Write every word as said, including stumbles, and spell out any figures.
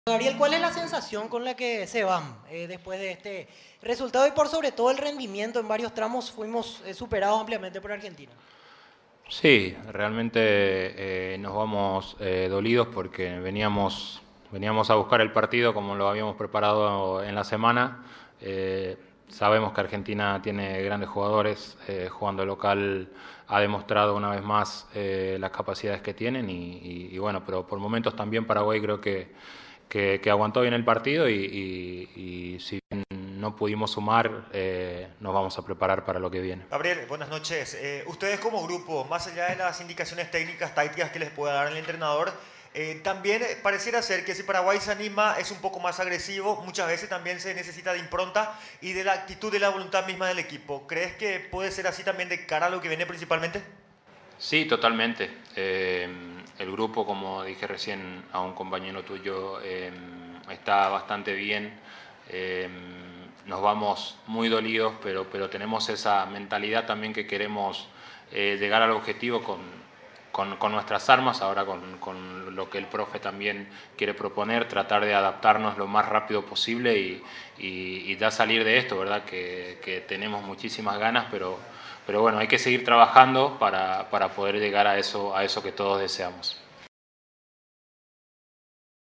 Gabriel, ¿cuál es la sensación con la que se van eh, después de este resultado y por sobre todo el rendimiento? En varios tramos fuimos eh, superados ampliamente por Argentina. Sí, realmente eh, nos vamos eh, dolidos porque veníamos, veníamos a buscar el partido como lo habíamos preparado en la semana. Eh, sabemos que Argentina tiene grandes jugadores, eh, jugando local ha demostrado una vez más eh, las capacidades que tienen y, y- y bueno, pero por momentos también Paraguay creo que, que, que aguantó bien el partido y, y- y si bien no pudimos sumar, eh, nos vamos a preparar para lo que viene. Gabriel, buenas noches. Eh, ustedes como grupo, más allá de las indicaciones técnicas, tácticas que les pueda dar el entrenador, eh, también eh, pareciera ser que si Paraguay se anima es un poco más agresivo, muchas veces también se necesita de impronta y de la actitud, de la voluntad misma del equipo. ¿Crees que puede ser así también de cara a lo que viene principalmente? Sí, totalmente. Eh, el grupo, como dije recién a un compañero tuyo, eh, está bastante bien. Eh, nos vamos muy dolidos, pero, pero tenemos esa mentalidad también que queremos eh, llegar al objetivo con, con, con nuestras armas, ahora con, con lo que el profe también quiere proponer, tratar de adaptarnos lo más rápido posible y, y, y ya salir de esto, ¿verdad? Que, que tenemos muchísimas ganas, pero, pero bueno, hay que seguir trabajando para, para poder llegar a eso, a eso que todos deseamos.